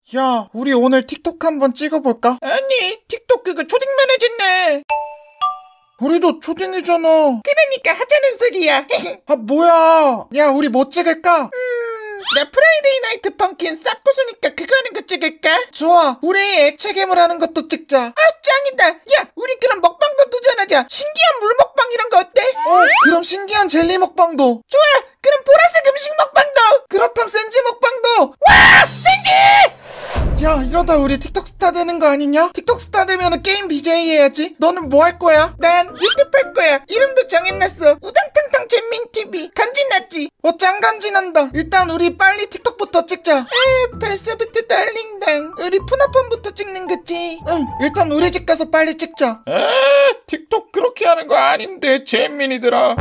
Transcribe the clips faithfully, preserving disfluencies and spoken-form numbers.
야, 우리 오늘 틱톡 한번 찍어볼까? 아니, 틱톡 그거 초딩만 해줬네. 우리도 초딩이잖아. 그러니까 하자는 소리야. 아, 뭐야. 야, 우리 뭐 찍을까? 음, 나 프라이데이 나이트 펑킨 쌉고수니까 그거 하는 거 찍을까? 좋아, 우리 액체괴물 하는 것도 찍자. 아, 짱이다. 야, 우리 그럼 먹방도 도전하자. 신기한 물 먹방 이런 거 어때? 어, 그럼 신기한 젤리 먹방도. 좋아, 그럼 보라색 음식 먹방도. 그렇다면 센지 먹방도. 와, 센지! 야, 이러다 우리 틱톡 스타 되는 거 아니냐? 틱톡 스타 되면 게임 비제이 해야지. 너는 뭐 할 거야? 난 유튜브 할 거야. 이름도 정해놨어. 우당탕탕 잼민티비. 간지났지? 어, 짱 간지난다. 일단 우리 빨리 틱톡부터 찍자. 에, 벌써부터 떨린당. 우리 푸나폰부터 찍는 거지. 응, 일단 우리 집 가서 빨리 찍자. 에, 틱톡 그렇게 하는 거 아닌데 잼민이들아.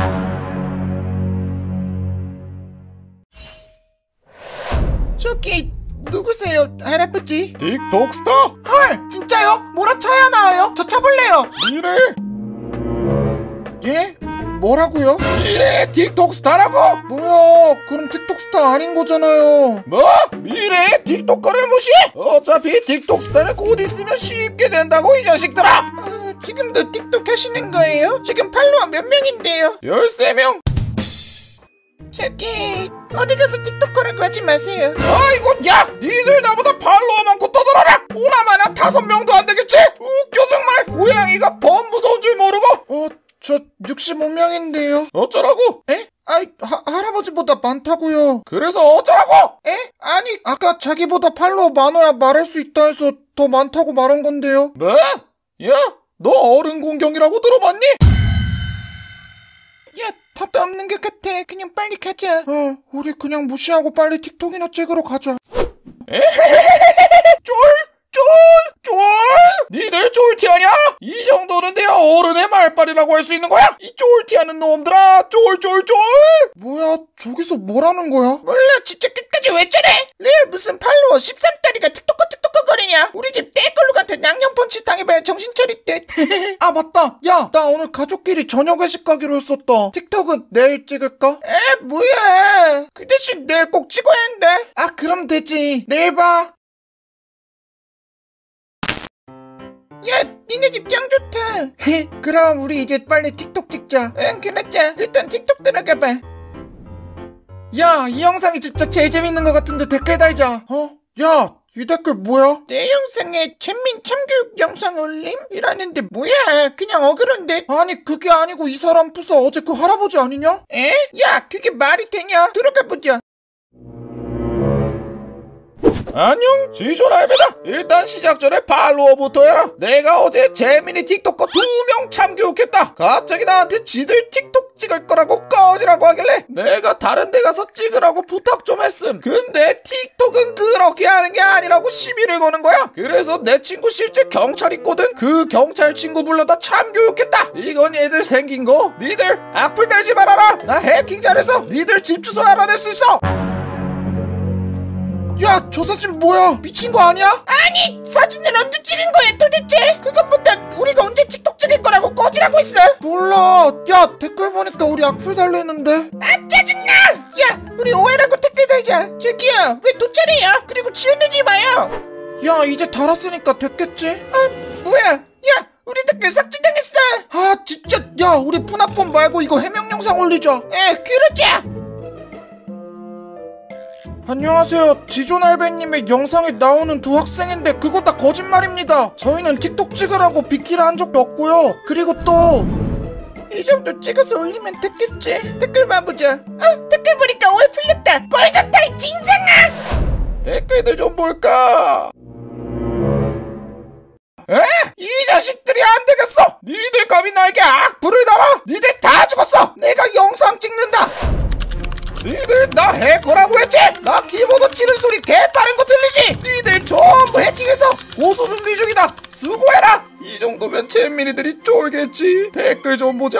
저기 누구세요, 할아버지? 틱톡 스타? 헐, 진짜요? 몰아쳐야 나와요? 저 쳐볼래요. 미래? 예? 뭐라고요? 미래 틱톡 스타라고? 뭐야, 그럼 틱톡 스타 아닌 거잖아요. 뭐? 미래 틱톡커를 무시해? 어차피 틱톡 스타는 곧 있으면 쉽게 된다고 이 자식들아. 어, 지금도 틱톡 하시는 거예요? 지금 팔로워 몇 명인데요? 열세 명. 저기 어디 가서 틱톡커라고 하지 마세요. 아이고, 야, 니들 나보다 팔로워 많고 떠들어라. 보나마나 다섯 명도 안 되겠지? 웃겨 정말. 고양이가 범 무서운 줄 모르고. 어, 저 육십오 명인데요. 어쩌라고? 에? 아이, 하, 할아버지보다 많다고요. 그래서 어쩌라고? 에? 아니, 아까 자기보다 팔로워 많아야 말할 수 있다 해서 더 많다고 말한 건데요. 뭐? 야, 너 어른 공경이라고 들어봤니? 야, 답도 없는 것 같아. 그냥 빨리 가자. 어, 우리 그냥 무시하고 빨리 틱톡이나 찍으러 가자. 쫄? 쫄? 쫄? 니들 쫄티하냐? 이 정도는 내 어른의 말빨이라고 할 수 있는 거야? 이 쫄티하는 놈들아, 쫄쫄쫄! 뭐야, 저기서 뭐라는 거야? 몰라, 진짜 끝까지 왜 저래? 레알 무슨 팔로워 십삼 달이가 틱톡커 틱톡커 거리냐? 우리 집 떼걸로 같은 양념펀치 당해봐야 정신 차릴 듯. 아, 맞다. 야, 나 오늘 가족끼리 저녁 회식 가기로 했었다. 틱톡은 내일 찍을까? 에, 뭐야. 그 대신 내일 꼭 찍어야 한다. 아, 그럼 되지. 내일 봐. 야, 니네 집 짱 좋다. 헤, 그럼 우리 이제 빨리 틱톡 찍자. 응, 그렇자. 일단 틱톡 들어가봐. 야, 이 영상이 진짜 제일 재밌는 것 같은데 댓글 달자. 어? 야, 이 댓글 뭐야? 내 영상에全민 참교육 영상 올림? 이라는데 뭐야, 그냥 어그런데. 아니, 그게 아니고 이 사람 부서 어제 그 할아버지 아니냐? 에? 야, 그게 말이 되냐? 들어가보자. 안녕, 지존알베다. 일단 시작 전에 팔로워부터 해라. 내가 어제 재민이 틱톡커 두 명 참교육했다. 갑자기 나한테 지들 틱톡 찍을 거라고 꺼지라고 하길래 내가 다른 데 가서 찍으라고 부탁 좀 했음. 근데 틱톡은 그렇게 하는 게 아니라고 시비를 거는 거야. 그래서 내 친구 실제 경찰 있거든. 그 경찰 친구 불러다 참교육했다. 이건 얘들 생긴 거. 니들 악플 달지 말아라. 나 해킹 잘해서 니들 집 주소 알아낼 수 있어. 야, 저 사진 뭐야? 미친 거 아니야? 아니, 사진을 언제 찍은 거야 도대체? 그것보다 우리가 언제 틱톡 찍을 거라고 꺼지라고 했어? 몰라. 야, 댓글 보니까 우리 악플 달래는데. 아, 짜증나! 야, 우리 오해라고 댓글 달자. 저기요, 왜 돗자리야? 그리고 지어내지 마요. 야, 이제 달았으니까 됐겠지? 아, 뭐야? 야, 우리 댓글 삭제당했어. 아, 진짜. 야, 우리 푸나폰 말고 이거 해명 영상 올리자. 에, 그러자. 안녕하세요. 지존알베님의 영상에 나오는 두 학생인데 그거 다 거짓말입니다. 저희는 틱톡 찍으라고 비키라 한 적도 없고요. 그리고 또 이 정도 찍어서 올리면 됐겠지. 댓글 봐보자. 어, 댓글 보니까 오해 풀렸다. 꼴 좋다 이 진상아. 댓글들 좀 볼까? 에? 이 자식들이 안 되겠어. 니들 감히 나에게 악플을 달아. 니들 다 죽었어. 내가 영상 찍는다. 니들 나 해커라고 했지? 나 키보드 치는 소리 개빠른 거 들리지? 니들 전부 해킹해서 고소 준비 중이다. 수고해라. 이 정도면 잼민이들이 쫄겠지. 댓글 좀 보자.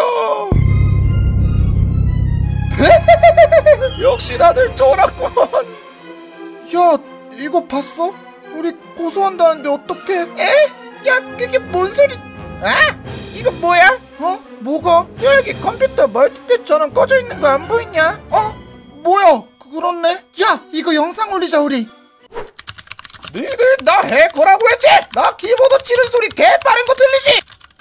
역시 다들 쫄았구먼. 야, 이거 봤어? 우리 고소한다는데 어떡해? 에? 야, 그게 뭔 소리? 아, 이거 뭐야? 어? 뭐가? 저기 컴퓨터 멀티탭 전원 꺼져 있는 거 안 보이냐? 어? 뭐야? 그렇네. 야, 이거 영상 올리자 우리. 니들 나 해커라고 했지? 나 키보드 치는 소리 개 빠른 거 들리지?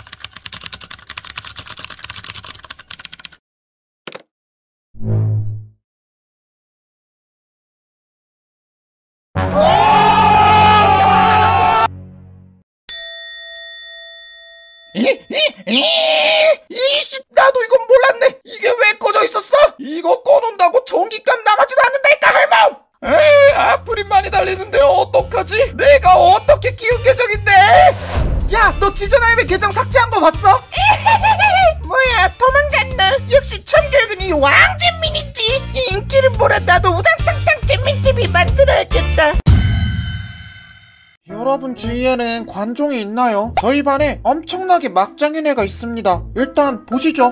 이이이이씨 나도 이건 몰랐네. 이게 왜 꺼져 있었어? 이거 꺼놓는다고 전기값 나가지도 않는다니까 할멈. 에이 악플이 많이 달리는데 어떡하지? 내가 어떻게 키운 계정인데? 야 너 지존할배 계정 삭제한 거 봤어? 뭐야 도망갔나? 역시 참교육은 이 왕잼민이지. 이 인기를 몰아 나도 우당탕탕 잼민티비 만들어야겠다. 여러분 주위에는 관종이 있나요? 저희 반에 엄청나게 막장인 애가 있습니다. 일단 보시죠.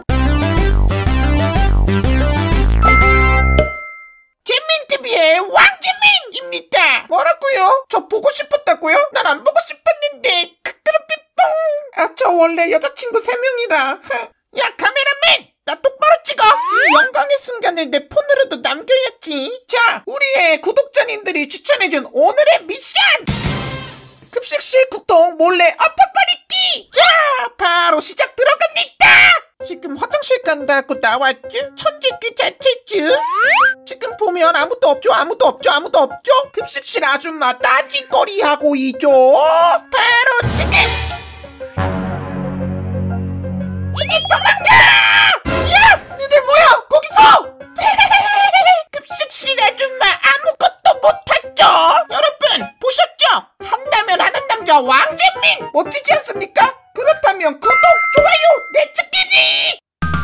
잼민티비의 왕잼민입니다. 뭐라고요? 저 보고 싶었다고요? 난 안 보고 싶었는데. 크크르삐뽕. 아 저 원래 여자친구 세 명이라. 야 카메라맨 나 똑바로 찍어. 이 영광의 순간을 내 폰으로도 남겨야지. 자 우리의 구독자님들이 추천해준 오늘의 미션 급식실 국동 몰래 엎어버리기. 자 바로 시작 들어갑니다. 지금 화장실 간다고 나왔죠? 천재 그 자체죠. 지금 보면 아무도 없죠 아무도 없죠 아무도 없죠. 급식실 아줌마 따지거리 하고 있죠. 바로 지금 이제 도망가. 야 니들 뭐야 거기서. 급식실 아줌마 아무것도 못하죠. 여러분 보셨죠? 한다면 하는 남자 왕잼민 멋지지 않습니까? 그렇다면 구독, 좋아요, 내치기리.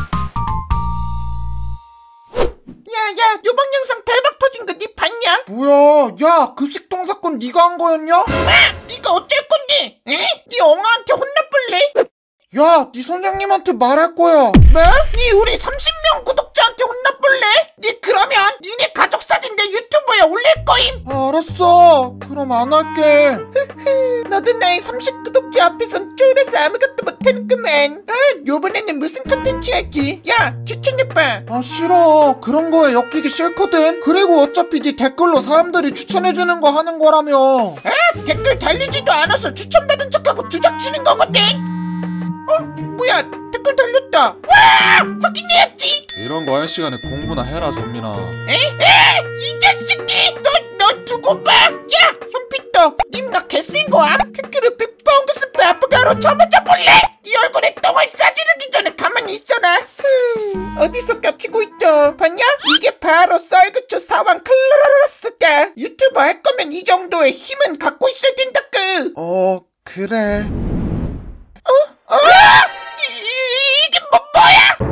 야야 요번 영상 대박 터진 거 니 봤냐? 뭐야 야 급식통 사건 네가 한 거였냐? 아 니가 어쩔 건데? 에? 니 엉아한테 혼나볼래? 야 네 선생님한테 말할 거야. 뭐? 니 우리 삼십 명 구독자한테 혼나볼래? 니 그러면 니네 가족 사진 내 유튜브에 올릴 거임. 아, 알았어. 그럼 안 할게. 너도 나의 삼십 구독자 앞에선 쫄아서 아무것도 못하는구만. 아 요번에는 무슨 컨텐츠 하지? 야 추천해봐. 아 싫어. 그런 거에 엮이기 싫거든. 그리고 어차피 네 댓글로 사람들이 추천해주는 거 하는 거라며. 아 댓글 달리지도 않아서 추천받은 척하고 주작치는 거거든. 어? 뭐야 댓글 달렸다. 와 확인해야지. 이런 거 할 시간에 공부나 해라 잼민아. 에? 에? 이 자식이 너, 너 두고 봐. 야 현피떡 님 나 개센거암. 크크르 삐뽕그스프 아프가로 쳐맞아 볼래? 네 얼굴에 똥을 싸지르기 전에 가만히 있어라. 흠, 어디서 깝치고 있죠? 봤냐? 이게 바로 썰그초 사왕 클라라라스가. 유튜버 할 거면 이 정도의 힘은 갖고 있어야 된다끄. 어 그래. 어? 이, 이, 이게 뭐, 뭐야?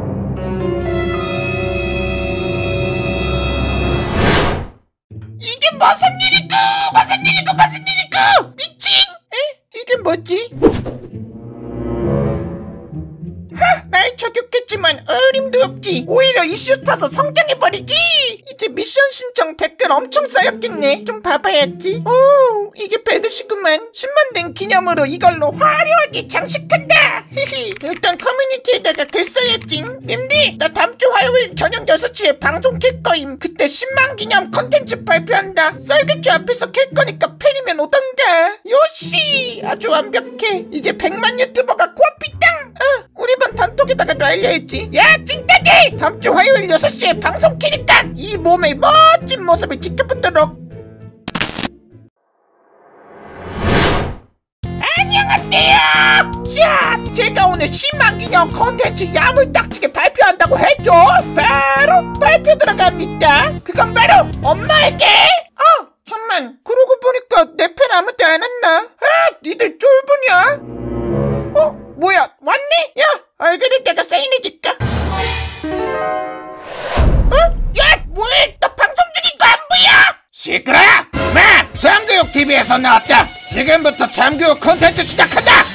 이게 무슨 일이고 무슨 일이고 무슨 일이고 미친. 에? 이게 뭐지? 하! 날 저격했지만 어림도 없지. 오히려 이슈 타서 성장해버리기. 이제 미션 신청 댓글 엄청 쌓였겠네. 좀 봐봐야지. 오 이게 배드시구만. 십만 된 기념으로 이걸로 화려하게 장식한다. 히히 일단 커뮤니티에다가 글 써야지. 님들 나 다음주 화요일 저녁 여섯 시에 방송 킬 거임. 그때 십만 기념 컨텐츠 발표한다. 썰개주 앞에서 킬 거니까 팬이면 오던가. 요시 아주 완벽해. 이제 백만 유튜버가 코앞이 땅. 아 우리 반 단톡에다가도 알려야지. 야 찐따들 다음주 화요일 여섯 시에 방송 키니까 이 몸의 멋진 모습을 지켜보도록. 안녕하세요. 자 제가 오늘 십만 기념 콘텐츠 야물딱지게 발표한다고 했죠. 바로 발표 들어갑니다. 그건 바로 엄마에게. 어 잠만 그러고 보니까 내 팬 아무도 안 왔나? 아 니들 쫄보냐? 어 뭐야 왔네? 야 얼굴에다가 사인해줄까? 어? 야 뭐해 너 방송 중인 거 안 보여? 시끄러! 마! 참교육티비에서 나왔다. 지금부터 참교육 콘텐츠 시작한다.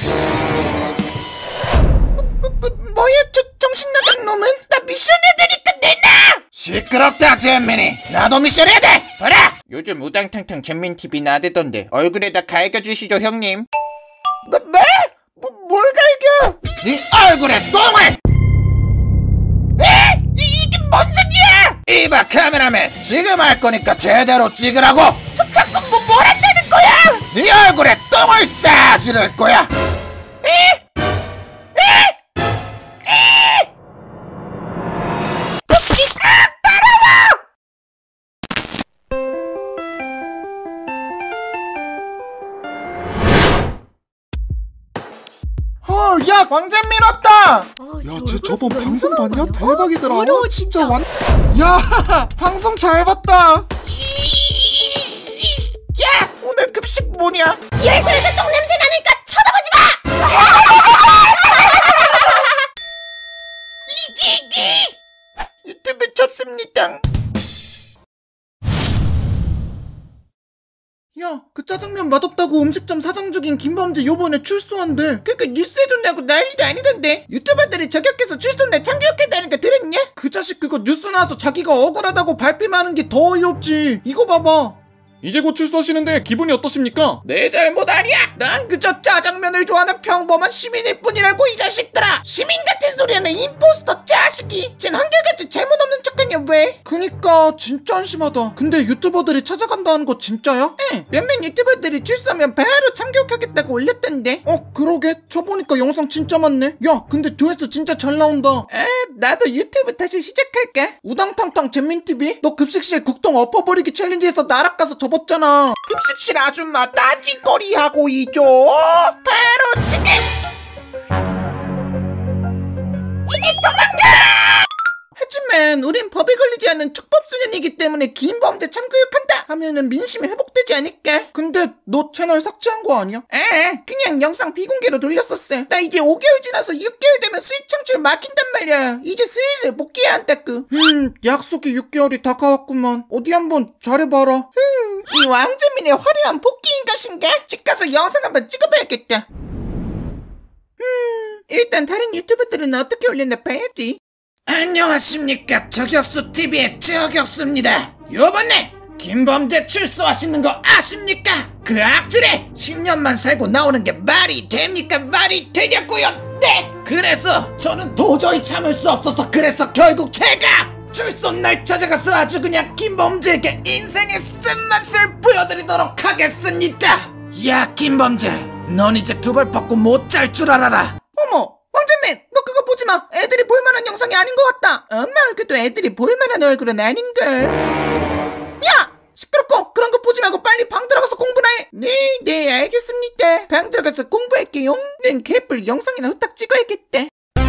뭐, 뭐, 뭐야 저 정신 나간 놈은? 나 미션 해드니까 내놔. 시끄럽다 잼민이. 나도 미션 해야 돼. 봐라. 요즘 우당탕탕 잼민티비 나대던데 얼굴에다 갈겨주시죠 형님. 뭐? 뭐? 뭐, 뭘 갈겨? 네 얼굴에 똥을. 에? 이, 이게 뭔 소리야? 이봐 카메라맨 지금 할 거니까 제대로 찍으라고. 저 자꾸 뭐, 뭘 한다는 거야? 네 얼굴에 똥을 싸 지를 거야. 에? 에? 에? 복귀! 아! 따라와! 헐, 야, 왕잼민 왔다! 야, 쟤 저번 방송 봤냐? 대박이더라. 어려워, 진짜 완. 야, 방송 잘 봤다. 야! 오늘 급식 뭐냐? 이 얼굴에서 똥냄새 나니까 쳐다보지 마! 이기기! 유튜브 접습니다. 야, 그 짜장면 맛없다고 음식점 사장 죽인 김범재 요번에 출소한대. 그거 뉴스에도 나고 난리도 아니던데. 유튜버들이 저격해서 출소날 참교육했다는 거 들었냐? 그 자식 그거 뉴스 나와서 자기가 억울하다고 발뺌하는 게 더 어이없지. 이거 봐봐. 이제 곧 출소하시는데 기분이 어떠십니까? 내 잘못 아니야. 난 그저 짜장면을 좋아하는 평범한 시민일 뿐이라고 이 자식들아. 시민 같은 소리 하는 임포스터 자식이. 쟨 한결같이 잘못 없는 척하냐 왜? 그니까 진짜 안심하다. 근데 유튜버들이 찾아간다는 거 진짜야? 응. 몇몇 유튜버들이 출소하면 바로 참교육하겠다고 올렸던데. 어, 그러게. 쳐보니까 영상 진짜 많네. 야, 근데 조회수 진짜 잘 나온다. 아, 나도 유튜브 다시 시작할까? 우당탕탕 잼민티비? 너 급식실 국통 엎어버리기 챌린지에서 나락가서 접었잖아. 급식실 아줌마 따지거리 하고 있죠. 바로 지금. 이제 도망가. 하지만 우린 법에 걸리지 않는 촉법소년이기 때문에 김범재 참교육한다 하면은 민심이 회복되지 않을까? 근데 너 채널 삭제한 거 아니야? 아, 그냥 영상 비공개로 돌렸었어. 나 이제 오 개월 지나서 육 개월 되면 수익 창출 막힌단 말이야. 이제 슬슬 복귀해야 한다구. 음, 약속이 육 개월이 다가왔구만. 어디 한번 잘해봐라. 음, 이 왕재민의 화려한 복귀인 것인가? 집 가서 영상 한번 찍어봐야겠다. 음, 일단 다른 유튜버들은 어떻게 올렸나 봐야지. 안녕하십니까, 저격수티비의 저격수입니다. 요번에 김범재 출소하시는 거 아십니까? 그 악질에 십 년만 살고 나오는 게 말이 됩니까? 말이 되냐고요? 네! 그래서 저는 도저히 참을 수 없어서 그래서 결국 제가 출소 날 찾아가서 아주 그냥 김범재에게 인생의 쓴맛을 보여드리도록 하겠습니다. 야, 김범재, 넌 이제 두 발 뻗고 못 잘 줄 알아라. 어머, 왕재민, 너 그거 보지마. 애들이 볼만한 영상이 아닌 것 같다. 엄마 얼굴도 애들이 볼만한 얼굴은 아닌걸. 야! 시끄럽고 그런 거 보지 말고 빨리 방 들어가서 공부나 해. 네, 네, 알겠습니다. 방 들어가서 공부할게요. 난 개뿔 영상이나 후딱 찍어야겠다.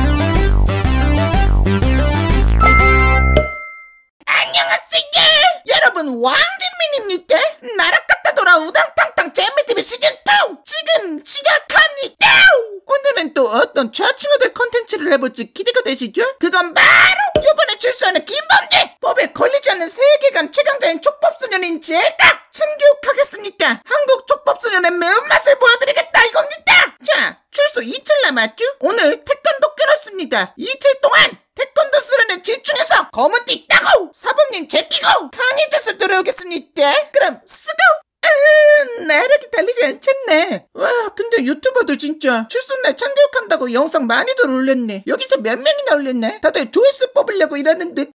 안녕하세요. 여러분, 왕진민입니다. 나락 갔다 돌아 우당탕탕 재미티비 시즌 투 지금 시작합니다. 오늘은 또 어떤 좌충우돌 컨텐츠를 해볼지 기대가 되시죠? 그건 바로 이번에 출소하는 김범재! 법에 걸리지 않는 세계관 최강자인 촉법소년인 제가 참교육하겠습니다. 한국 촉법소년의 매운맛을 보여드리겠다 이겁니다. 자, 출소 이틀 남았죠? 오늘 태권도 끊었습니다. 이틀 동안 태권도 수련에 집중해서 검은띠 따고 사범님 제끼고 강의돼서 돌아오겠습니다. 그럼 쓰고! 아, 나락이 달리지 않잖네. 와, 근데 유튜버들 진짜 출소날 참교육한다고 영상 많이들 올렸네. 여기서 몇 명이나 올렸네. 다들 조회수 뽑으려고 일하는 듯.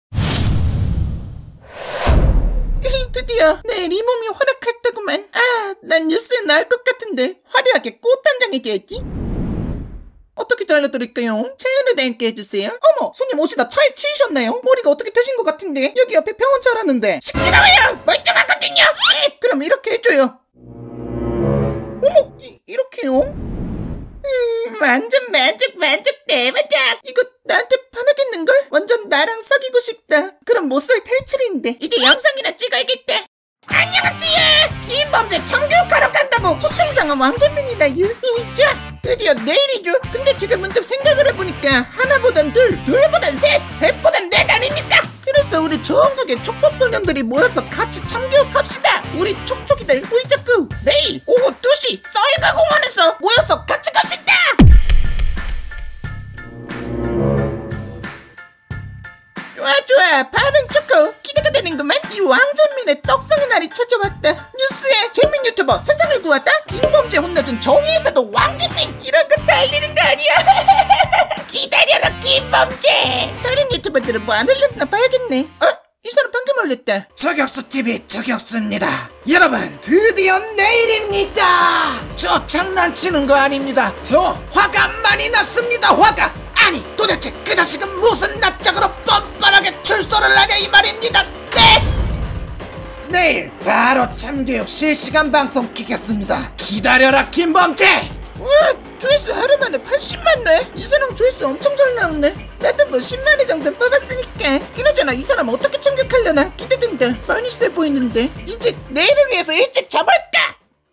드디어 내 리몸이 허락했다구만. 아, 난 뉴스에 나올 것 같은데 화려하게 꽃단장이 돼야지. 어떻게 알려드릴까요? 차연을 함께 해주세요. 어머, 손님 오시다 차에 치이셨나요? 머리가 어떻게 되신 것 같은데? 여기 옆에 병원 차라는데. 시끄러워요! 멀쩡하거든요! 에, 그럼 이렇게 해줘요. 어머, 이, 이렇게요? 음, 완전 만족 만족 대만족. 이거 나한테 반하겠는걸? 완전 나랑 사귀고 싶다. 그럼 못쏠 탈출인데 이제 영상이나 찍어야겠다. 안녕하세요. 김범재 참교육하러 간다고 꽃등장한 왕재민이라 유히. 자, 드디어 내일이죠. 근데 제가 문득 생각을 해보니까 하나보단 둘, 둘보단 셋, 셋보단 넷 아닙니까? 그래서 우리 전국의 촉법소년들이 모여서 같이 참교육합시다. 우리 촉촉이들 우이자꾸 내일 오후 두 시 썰가공원에서 모여서 같이 갑시다. 좋아 좋아, 반응 좋고 기대가 되는구만. 이 왕전민의 떡상의 날이 찾아왔다. 뉴스에 재민 유튜버 세상을 구하다 김범재 혼내준 정의에서도 왕진민 이런 거 달리는 거 아니야? 기다려라 김범재. 다른 유튜버들은 뭐 안 올렸나 봐야겠네. 어? 이 사람 방금 올렸다. 저격수티비 저격수입니다. 여러분 드디어 내일입니다. 저 장난치는 거 아닙니다. 저 화가 많이 났습니다. 화가. 아니 도대체 그 자식은 무슨 낯짝으로 뻔뻔하게 출소를 하냐 이 말입니다. 네! 내일 바로 참교육 실시간 방송 키겠습니다. 기다려라 김범재. 와, 조회수 하루 만에 팔십만 회? 이 사람 조회수 엄청 잘 나오네. 나도 뭐 십만 회 정도 뽑았으니까. 그나저나 이 사람 어떻게 참격하려나 기대된다. 많이 세 보이는데. 이제 내일을 위해서 일찍 자볼까?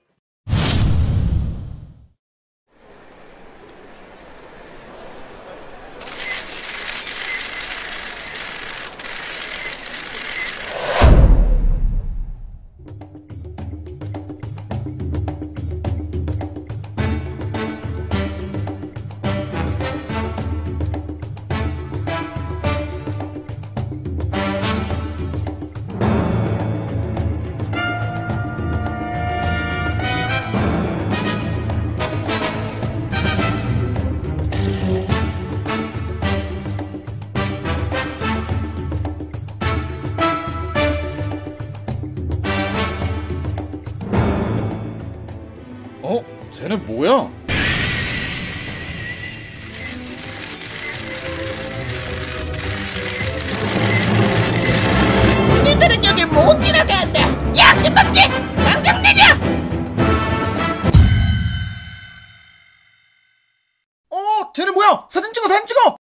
어? 쟤는 뭐야? 니들은 여기 못 지나간다. 야, 김범재! 당장 내려! 어 쟤는 뭐야? 사진 찍어 사진 찍어.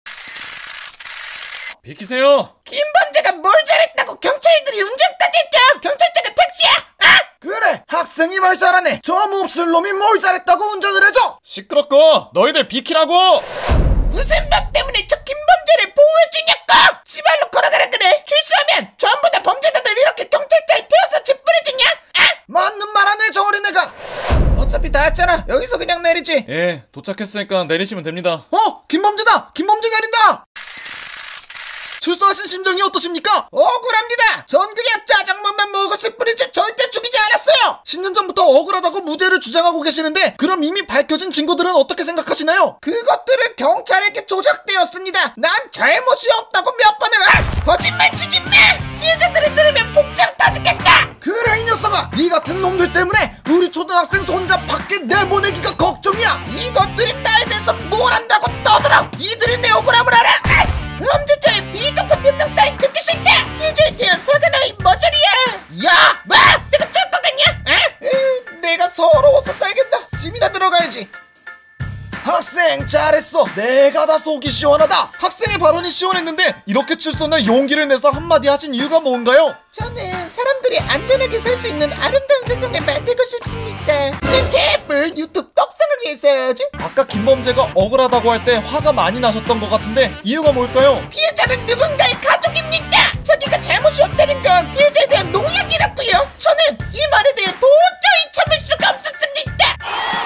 비키세요. 김범재가 뭘 잘했다고 경찰들이 운전까지 했죠? 경찰차가 택시야? 아! 그래 학생이 말 잘하네. 저 몹쓸 놈이 뭘 잘했다고 운전을 해줘. 시끄럽고 너희들 비키라고. 무슨 법 때문에 저 김범재를 보호해주냐고! 지발로 걸어가라 그래! 출소하면 전부 다 범죄자들 이렇게 경찰차에 태워서 짓부려주냐? 아! 맞는 말하네 저 어린애가. 어차피 다 왔잖아. 여기서 그냥 내리지. 예, 도착했으니까 내리시면 됩니다. 어 김범재다. 김범재 내린다. 출소하신 심정이 어떠십니까? 억울합니다. 전 그냥 짜장면만 먹었을 뿐이지 절대 죽이지 않았어요. 십 년 전부터 억울하다고 무죄를 주장하고 계시는데 그럼 이미 밝혀진 증거들은 어떻게 생각하시나요? 그것들은 경찰에게 조작되었습니다. 난 잘못이 없다고 몇 번을 아! 거짓말 치지 마! 피해자들이 들으면 복장 타죽겠다. 그래 이 녀석아, 네 같은 놈들 때문에 우리 초등학생 손자 밖에 내보내기가 걱정이야. 이것들이 나에 대해서 뭘 안다고 떠들어. 이들이 내 억울함을 알아. 아! 범죄자의 비겁한 변명 따위 듣기 싫다. 피해자에 대한 사과나 이 머저리야. 야! 뭐? 내가 쩔 거겠냐? 아? 에휴, 내가 서러워서 살겠다. 짐이나 들어가야지. 학생 잘했어. 내가 다 속이 시원하다. 학생의 발언이 시원했는데 이렇게 출소나 용기를 내서 한마디 하신 이유가 뭔가요? 저는 사람들이 안전하게 살 수 있는 아름다운 세상을 만들고 싶습니다. 넷탭을 유튜브 떡상을 위해서지. 아까 김범재가 억울하다고 할 때 화가 많이 나셨던 것 같은데 이유가 뭘까요? 피해자는 누군가의 가족입니다. 자기가 잘못이 없다는 건 피해자에 대한 농약이라고요. 저는 이 말에 대해 도저히 참을 수가 없었습니다.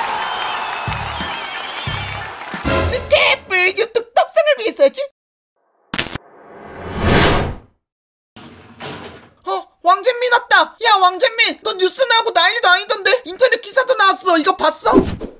넷탭을 유튜브 떡상을 위해서지. 어? 왕잼민 왔다. 야 왕잼민, 너 뉴스 나오고 난리도 아니던데? 인터넷 기사도 나왔어. 이거 봤어?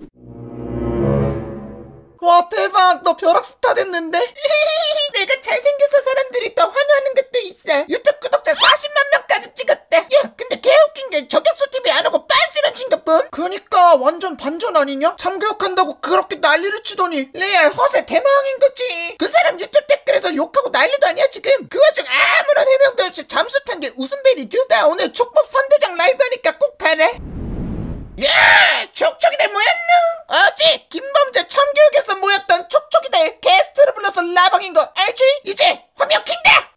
와 대박, 너 벼락스타 됐는데? 내가 잘생겨서 사람들이 더 환호하는 것도 있어. 유튜브 구독자 사십만 명까지 찍었대. 야 근데 개웃긴 게 저격수 티비 안 하고 빤스런 싱가폰. 그니까 완전 반전 아니냐? 참교육한다고 그렇게 난리를 치더니. 레알 허세 대망인 거지. 그 사람 유튜브 댓글에서 욕하고 난리도 아니야 지금. 그 와중 아무런 해명도 없이 잠수 탄 게 웃음벨이죠. 나 오늘 촉법 삼 대장 라이브 하니까 꼭 봐라. 야 촉촉이들 모였노? 어제 김범재 참교육에서 모였던 촉촉이들 게스트를 불러서 라방인 거 알지? 이제 화면 킨다.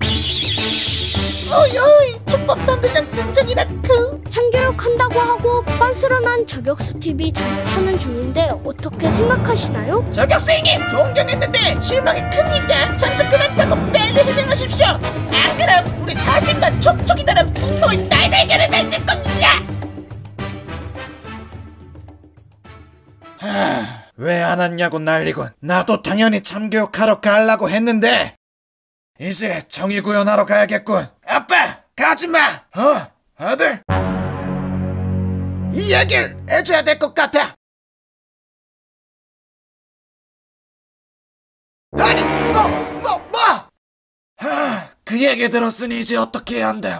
어이 촉법 삼 대장 등장이라크. 참교육한다고 하고 빤스런한 저격수티비 잠수타는 중인데 어떻게 생각하시나요? 저격수님 존경했는데 실망이 큽니다. 잠수 그만다고 빨리 해명하십시오. 안 그럼 우리 사십만 촉촉이들은 분노의 날달걀을 날릴 겁니다. 왜 안 왔냐고 난리군. 나도 당연히 참교육하러 가려고 했는데 이제 정의 구현하러 가야겠군. 아빠 가지마. 어 아들, 이 얘기를 해줘야 될 것 같아. 아니 뭐 뭐 뭐? 하, 그 그 얘기 들었으니 이제 어떻게 해야 한담?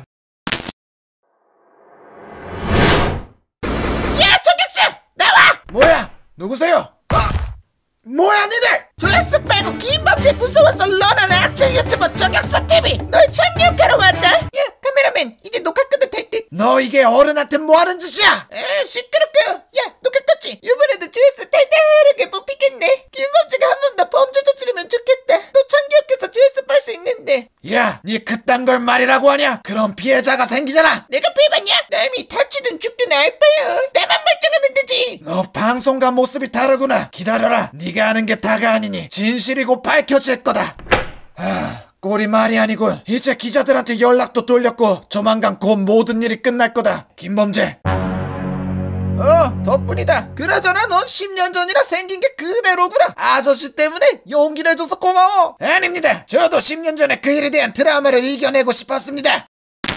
야, 저격수! 나와! 뭐야? 누구세요? 아, 뭐야 니들? 조회수 빼고 김범죄 무서워서 런하는 악질 유튜버 저격수 티비 널 참교육하러 왔다. 야, 카메라맨 이제 녹화 끄도 될 듯. 너 이게 어른한테 뭐하는 짓이야? 에 시끄럽고. 야, 녹화 껐지? 이번에도 조회수 달달하게 뽑히겠네. 김범죄가 한 번 더 범죄 저지르면 좋겠다. 너 참교육해서 조회수 빨 수 있는데. 야, 니 그딴 걸 말이라고 하냐? 그럼 피해자가 생기잖아. 내가 피해봤냐? 남이 다치든 죽든 알바야. 나만 멀쩡하면 되지. 너 방송과 모습이 다르구나. 기다려라. 네가 아는 게 다가 아니니 진실이고 밝혀질 거다. 하, 꼴이 말이 아니군. 이제 기자들한테 연락도 돌렸고 조만간 곧 모든 일이 끝날 거다. 김범죄. 어, 덕분이다. 그나저나 넌 십 년 전이라 생긴 게 그대로구나. 아저씨 때문에 용기 내줘서 고마워. 아닙니다. 저도 십 년 전에 그 일에 대한 트라우마를 이겨내고 싶었습니다.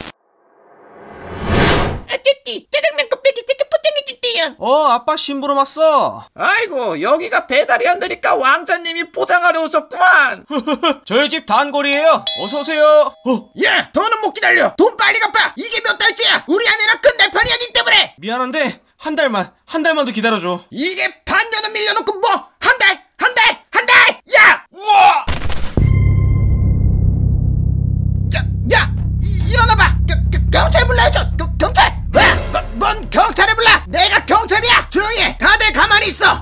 어쨌디 짜장면 곱빼기 세트 포장해줄게요. 어, 아빠 심부름 왔어. 아이고, 여기가 배달이 안 되니까 왕자님이 포장하러 오셨구만. 저희 집 단골이에요. 어서 오세요. 어, 야, 더는 못 기다려. 돈 빨리 갚아. 이게 몇 달째야. 우리 아내랑 끝날 판이야 니 때문에. 미안한데 한 달만, 한 달만 더 기다려줘. 이게 반년은 밀려놓고 뭐 한 달, 한 달, 한 달. 야, 우와! 야, 야, 이- 일어나봐. 겨- 겨- 경찰 불러야죠. 겨- 경찰. 뭐? 뭐, 뭔 경찰을 불러? 내가 경찰이야. 조용히 해. 다들 가만히 있어.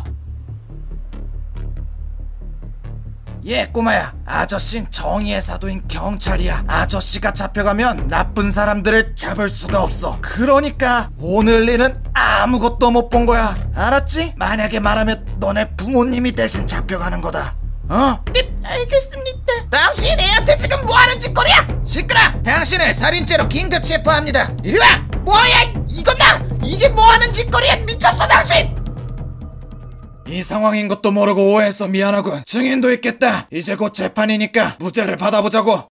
예, 꼬마야. 아저씨는 정의의 사도인 경찰이야. 아저씨가 잡혀가면 나쁜 사람들을 잡을 수가 없어. 그러니까 오늘 일은 아무것도 못 본 거야. 알았지? 만약에 말하면 너네 부모님이 대신 잡혀가는 거다. 어? 네, 알겠습니다. 당신 애한테 지금 뭐하는 짓거리야? 시끄러! 당신을 살인죄로 긴급 체포합니다. 이리 와! 뭐야! 이건 나! 이게 뭐하는 짓거리야! 미쳤어 당신! 이 상황인 것도 모르고 오해해서 미안하군. 증인도 있겠다. 이제 곧 재판이니까 무죄를 받아보자고.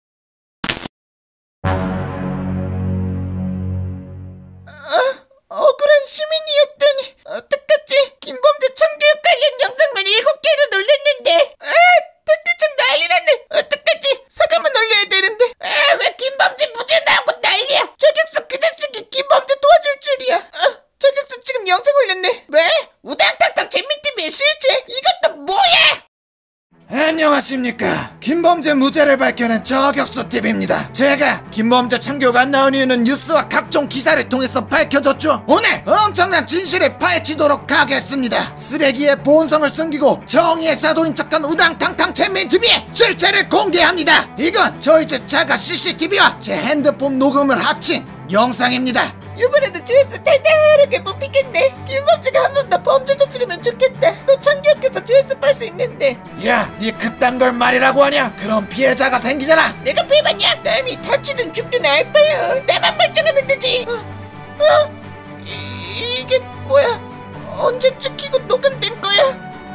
억울한 시민이었더니 어떡하지? 김범죄 참교육 관련 영상만 일곱 개를 놀렸는데 아 댓글창 난리 났네. 어떡하지? 사과만 올려야 되는데 아 왜 김범죄 무죄 나오고 난리야. 저격수 그 자식이 김범죄 도와줄 줄이야. 아 저격수 지금 영상 올렸네. 왜? 우당탕탕 재미티비의 실체? 이것도 뭐야? 안녕하십니까. 김범죄 무죄를 밝혀낸 저격수티비입니다. 제가 김범죄 참교육 안 나온 이유는 뉴스와 각종 기사를 통해서 밝혀졌죠. 오늘 엄청난 진실을 파헤치도록 하겠습니다. 쓰레기의 본성을 숨기고 정의의 사도인 척한 우당탕탕 재미티비의 실체를 공개합니다. 이건 저희 집 자가 씨씨티비와 제 핸드폰 녹음을 합친 영상입니다. 이번에도 조회수 달달하게 뽑히겠네. 김범죄가 한 번 더 범죄 저지르면 좋겠다. 너 참교육해서 조회수 빨 수 있는데. 야, 니 그딴 걸 말이라고 하냐? 그럼 피해자가 생기잖아. 내가 피해봤냐? 남이 다치든 죽든 알바야. 나만 멀쩡하면 되지. 어? 어? 이, 이게 뭐야? 언제 찍히고 녹음된 거야?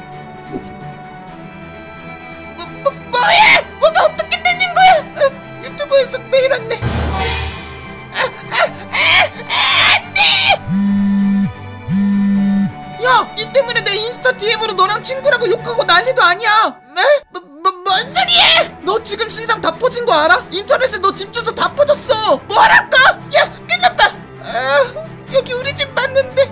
뭐, 뭐, 뭐야? 뭐가 어떻게 되는 거야? 어, 유튜브에서 메일 왔네. 아, 아, 아, 아, 안 돼! 야, 니 때문에 내 인스타 디엠으로 너랑 친구라고 욕하고 난리도 아니야. 에? 뭐, 뭐, 뭔 소리야? 너 지금 신상 다 퍼진 거 알아? 인터넷에 너 집 주소 다 퍼졌어. 뭐랄까? 야, 끝나봐. 아, 여기 우리 집 맞는데.